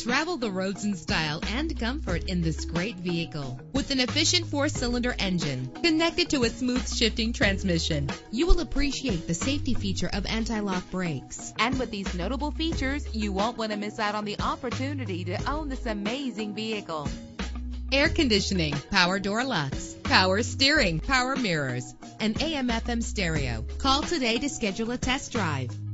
Travel the roads in style and comfort in this great vehicle. With an efficient 4-cylinder engine connected to a smooth shifting transmission, you will appreciate the safety feature of anti-lock brakes. And with these notable features, you won't want to miss out on the opportunity to own this amazing vehicle. Air conditioning, power door locks, power steering, power mirrors, and AM/FM stereo. Call today to schedule a test drive.